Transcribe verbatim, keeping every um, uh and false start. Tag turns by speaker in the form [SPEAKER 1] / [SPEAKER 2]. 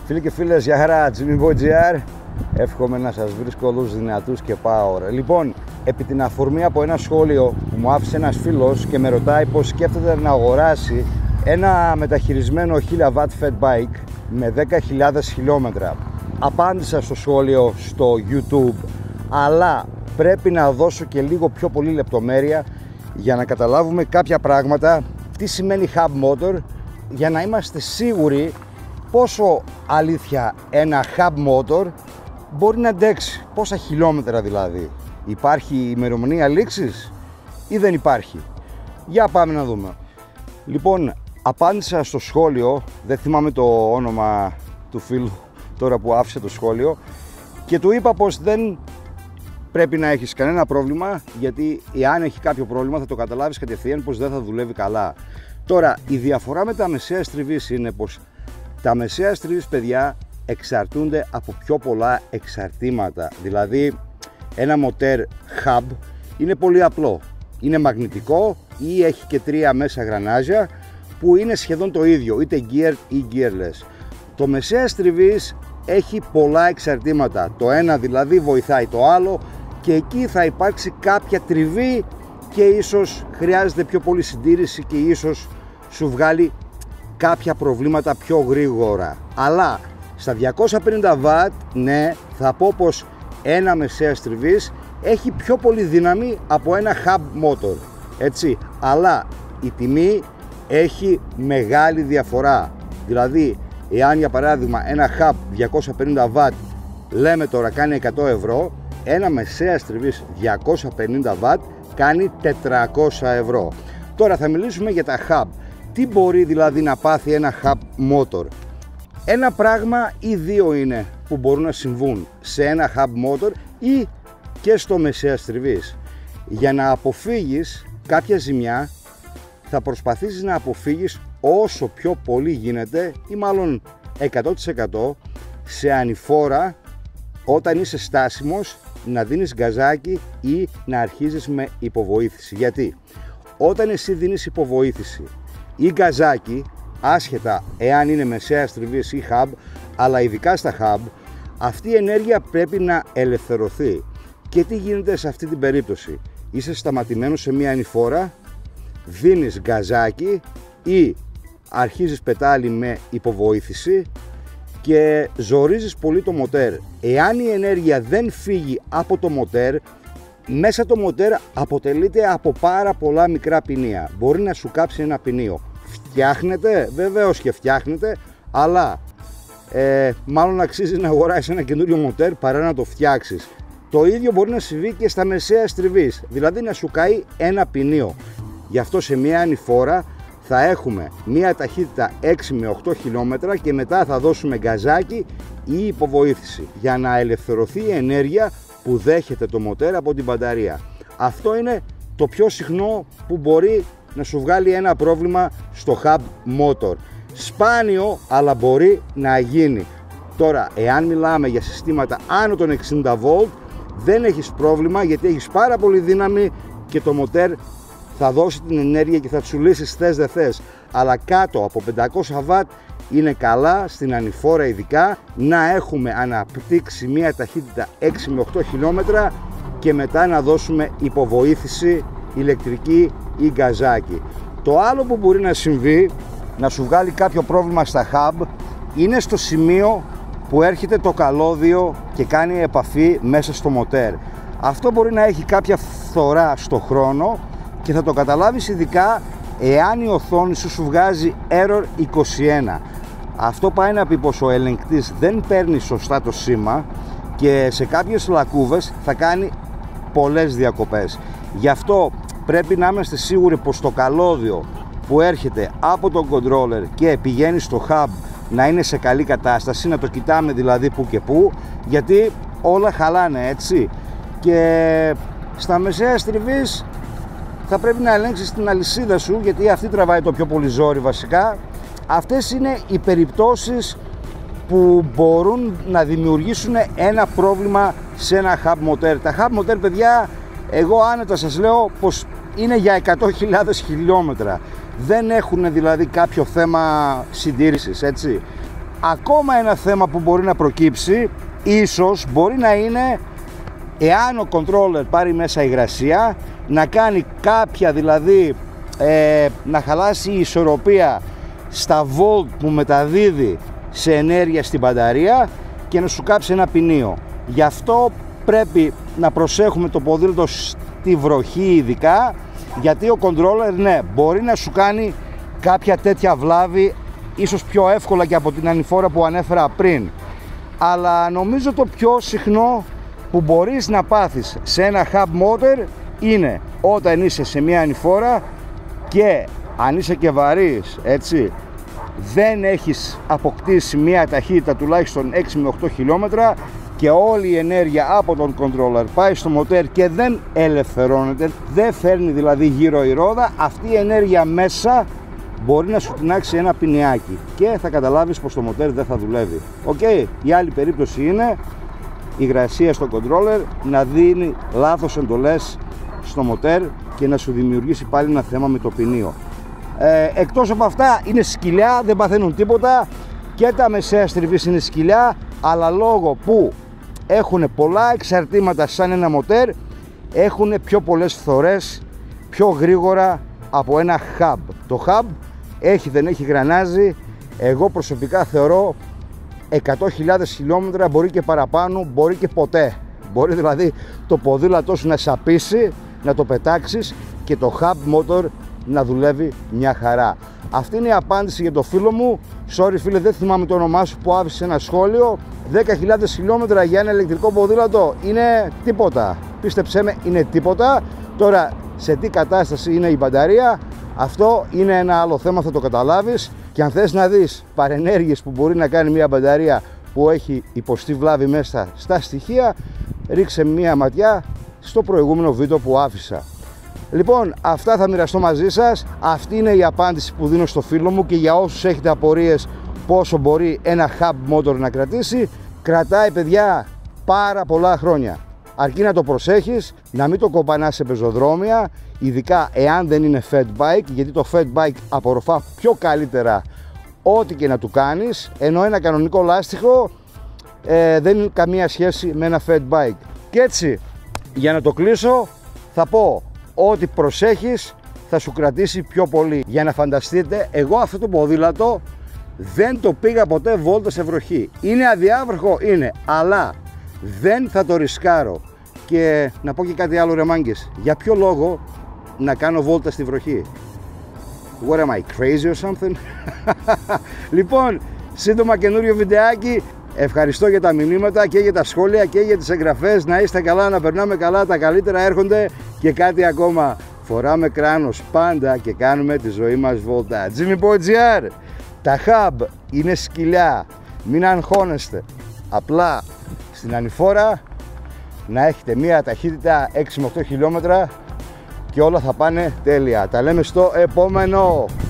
[SPEAKER 1] Φίλοι και φίλες, γεια χαρά, JimmyBoy.gr. Εύχομαι να σας βρίσκω όλους δυνατούς και power. Λοιπόν, επί την αφορμή από ένα σχόλιο που μου άφησε ένας φίλος και με ρωτάει πως σκέφτεται να αγοράσει ένα μεταχειρισμένο χίλια βατ Fat Bike με δέκα χιλιάδες χιλιόμετρα. Απάντησα στο σχόλιο στο YouTube, αλλά πρέπει να δώσω και λίγο πιο πολύ λεπτομέρεια για να καταλάβουμε κάποια πράγματα, τι σημαίνει hub motor, για να είμαστε σίγουροι πόσο αλήθεια ένα hub motor μπορεί να αντέξει, πόσα χιλιόμετρα δηλαδή. Υπάρχει ημερομηνία λήξης ή δεν υπάρχει? Για πάμε να δούμε. Λοιπόν, απάντησα στο σχόλιο, δεν θυμάμαι το όνομα του φίλου τώρα που άφησε το σχόλιο, και του είπα πως δεν πρέπει να έχεις κανένα πρόβλημα, γιατί εάν έχει κάποιο πρόβλημα θα το καταλάβεις κατευθείαν πως δεν θα δουλεύει καλά. Τώρα, η διαφορά με τα μεσαία στριβής είναι πως τα μεσαία στριβής, παιδιά, εξαρτούνται από πιο πολλά εξαρτήματα. Δηλαδή, ένα μοτέρ hub είναι πολύ απλό. Είναι μαγνητικό ή έχει και τρία μέσα γρανάζια που είναι σχεδόν το ίδιο, είτε geared ή gearless. Το μεσαία στριβής έχει πολλά εξαρτήματα. Το ένα δηλαδή βοηθάει το άλλο και εκεί θα υπάρξει κάποια τριβή και ίσως χρειάζεται πιο πολύ συντήρηση και ίσως σου βγάλει κάποια προβλήματα πιο γρήγορα. Αλλά στα διακόσια πενήντα βατ, ναι, θα πω πως ένα μεσαία στριβής έχει πιο πολύ δύναμη από ένα hub motor, έτσι, αλλά η τιμή έχει μεγάλη διαφορά. Δηλαδή, εάν για παράδειγμα ένα hub διακόσια πενήντα βατ λέμε τώρα κάνει εκατό ευρώ, ένα μεσαία στριβής διακόσια πενήντα βατ κάνει τετρακόσια ευρώ. Τώρα θα μιλήσουμε για τα hub. Τι μπορεί δηλαδή να πάθει ένα hub motor? Ένα πράγμα ή δύο είναι που μπορούν να συμβούν σε ένα hub motor ή και στο μεσαία στριβής. Για να αποφύγεις κάποια ζημιά θα προσπαθήσεις να αποφύγεις όσο πιο πολύ γίνεται, ή μάλλον εκατό τοις εκατό, σε ανηφόρα όταν είσαι στάσιμος να δίνεις γκαζάκι ή να αρχίζεις με υποβοήθηση. Γιατί όταν εσύ δίνεις υποβοήθηση ή γκαζάκι, άσχετα εάν είναι μεσαία στριβής ή hub, αλλά ειδικά στα hub, αυτή η ενέργεια πρέπει να ελευθερωθεί. Και τι γίνεται σε αυτή την περίπτωση? Είσαι σταματημένος σε μία ανηφόρα, δίνεις γκαζάκι ή αρχίζεις πετάλι με υποβοήθηση και ζορίζεις πολύ το μοτέρ. Εάν η ενέργεια δεν φύγει από το μοτέρ, μέσα το μοτέρ αποτελείται από πάρα πολλά μικρά ποινία. Μπορεί να σου κάψει ένα ποινίο. Φτιάχνεται, βεβαίως και φτιάχνεται, αλλά ε, μάλλον αξίζει να αγοράσεις ένα καινούριο μοτέρ παρά να το φτιάξεις. Το ίδιο μπορεί να συμβεί και στα μεσαία στριβής, δηλαδή να σου καεί ένα ποινίο. Γι' αυτό σε μια ανηφόρα θα έχουμε μια ταχύτητα έξι με οκτώ χιλιόμετρα και μετά θα δώσουμε γκαζάκι ή υποβοήθηση για να ελευθερωθεί η ενέργεια που δέχεται το μοτέρ από την μπαταρία. Αυτό είναι το πιο συχνό που μπορεί να σου βγάλει ένα πρόβλημα στο hub motor. Σπάνιο, αλλά μπορεί να γίνει. Τώρα, εάν μιλάμε για συστήματα άνω των εξήντα βολτ, δεν έχεις πρόβλημα, γιατί έχεις πάρα πολύ δύναμη και το μοτέρ θα δώσει την ενέργεια και θα σου λύσεις θες δε θες. Αλλά κάτω από πεντακόσια βατ είναι καλά, στην ανηφόρα ειδικά, να έχουμε αναπτύξει μια ταχύτητα έξι με οκτώ χιλιόμετρα και μετά να δώσουμε υποβοήθηση ηλεκτρική ή γκαζάκι. Το άλλο που μπορεί να συμβεί, να σου βγάλει κάποιο πρόβλημα στα hub, είναι στο σημείο που έρχεται το καλώδιο και κάνει επαφή μέσα στο μοτέρ. Αυτό μπορεί να έχει κάποια φθορά στο χρόνο και θα το καταλάβεις ειδικά εάν η οθόνη σου σου βγάζει error είκοσι ένα. Αυτό πάει να πει πως ο ελεγκτής δεν παίρνει σωστά το σήμα και σε κάποιες λακκούβες θα κάνει πολλές διακοπές. Γι' αυτό πρέπει να είμαστε σίγουροι πως το καλώδιο που έρχεται από τον controller και πηγαίνει στο hub να είναι σε καλή κατάσταση, να το κοιτάμε δηλαδή που και που, γιατί όλα χαλάνε, έτσι. Και στα μεσαία στριβής θα πρέπει να ελέγξεις την αλυσίδα σου, γιατί αυτή τραβάει το πιο πολύ ζόρι βασικά. Αυτές είναι οι περιπτώσεις που μπορούν να δημιουργήσουν ένα πρόβλημα σε ένα hub motor. Τα hub motor, παιδιά, εγώ άνετα σας λέω πως είναι για εκατό χιλιάδες χιλιόμετρα. Δεν έχουν δηλαδή κάποιο θέμα συντήρησης, έτσι. Ακόμα ένα θέμα που μπορεί να προκύψει, ίσως μπορεί να είναι εάν ο controller πάρει μέσα υγρασία, να κάνει κάποια δηλαδή ε, να χαλάσει η ισορροπία στα volt που μεταδίδει σε ενέργεια στην μπαταρία και να σου κάψει ένα ποινίο. Γι' αυτό πρέπει να προσέχουμε το ποδήλατο στη βροχή ειδικά, γιατί ο controller ναι μπορεί να σου κάνει κάποια τέτοια βλάβη, ίσως πιο εύκολα και από την ανηφόρα που ανέφερα πριν, αλλά νομίζω το πιο συχνό που μπορείς να πάθεις σε ένα hub motor είναι όταν είσαι σε μια ανηφόρα και αν είσαι και βαρύς, έτσι, δεν έχεις αποκτήσει μια ταχύτητα τουλάχιστον έξι με οκτώ χιλιόμετρα και όλη η ενέργεια από τον controller πάει στο μοτέρ και δεν ελευθερώνεται, δεν φέρνει δηλαδή γύρω η ρόδα, αυτή η ενέργεια μέσα μπορεί να σου τεινάξει ένα ποινιάκι και θα καταλάβεις πως το μοτέρ δεν θα δουλεύει. Οκ, okay. Η άλλη περίπτωση είναι η υγρασία στο controller να δίνει λάθος εντολές στο μοτέρ και να σου δημιουργήσει πάλι ένα θέμα με το ποινίο. Ε, εκτός από αυτά είναι σκυλιά, δεν παθαίνουν τίποτα και τα μεσαία στριβής είναι σκυλιά, αλλά λόγω που έχουν πολλά εξαρτήματα σαν ένα μοτέρ έχουν πιο πολλές φθορές πιο γρήγορα από ένα hub. Το hub έχει δεν έχει γρανάζι, εγώ προσωπικά θεωρώ εκατό χιλιάδες χιλιόμετρα, μπορεί και παραπάνω, μπορεί και ποτέ. Μπορεί δηλαδή το ποδήλατό σου να σαπίσει, να το πετάξεις και το hub motor να δουλεύει μια χαρά. Αυτή είναι η απάντηση για το φίλο μου. Sorry φίλε, δεν θυμάμαι το όνομά σου που άφησε ένα σχόλιο. δέκα χιλιάδες χιλιόμετρα για ένα ηλεκτρικό ποδήλατο είναι τίποτα. Πίστεψέ με, είναι τίποτα. Τώρα σε τι κατάσταση είναι η μπαταρία, αυτό είναι ένα άλλο θέμα, θα το καταλάβεις. Και αν θες να δεις παρενέργειες που μπορεί να κάνει μια μπαταρία που έχει υποστεί βλάβη μέσα στα στοιχεία, ρίξε μια ματιά στο προηγούμενο βίντεο που άφησα. Λοιπόν, αυτά θα μοιραστώ μαζί σας. Αυτή είναι η απάντηση που δίνω στο φίλο μου και για όσους έχετε απορίες πόσο μπορεί ένα hub motor να κρατήσει. Κρατάει παιδιά πάρα πολλά χρόνια. Αρκεί να το προσέχεις, να μην το κοπανάς σε πεζοδρόμια, ειδικά εάν δεν είναι fat bike, γιατί το fat bike απορροφά πιο καλύτερα ό,τι και να του κάνεις, ενώ ένα κανονικό λάστιχο ε, δεν είναι καμία σχέση με ένα fat bike. Και έτσι, για να το κλείσω, θα πω ότι προσέχεις θα σου κρατήσει πιο πολύ. Για να φανταστείτε, εγώ αυτό το ποδήλατο δεν το πήγα ποτέ βόλτα σε βροχή. Είναι αδιάβροχο, είναι, αλλά δεν θα το ρισκάρω. Και να πω και κάτι άλλο ρε μάγκες, για ποιο λόγο να κάνω βόλτα στη βροχή? What am I, crazy or something? Λοιπόν, σύντομα καινούριο βιντεάκι. Ευχαριστώ για τα μηνύματα και για τα σχόλια και για τις εγγραφές. Να είστε καλά, να περνάμε καλά, τα καλύτερα έρχονται. Και κάτι ακόμα, φοράμε κράνος πάντα και κάνουμε τη ζωή μας βόλτα. Jimmy.gr. Τα hub είναι σκυλιά, μην αγχώνεστε. Απλά στην ανηφόρα να έχετε μία ταχύτητα έξι με οκτώ χιλιόμετρα και όλα θα πάνε τέλεια. Τα λέμε στο επόμενο.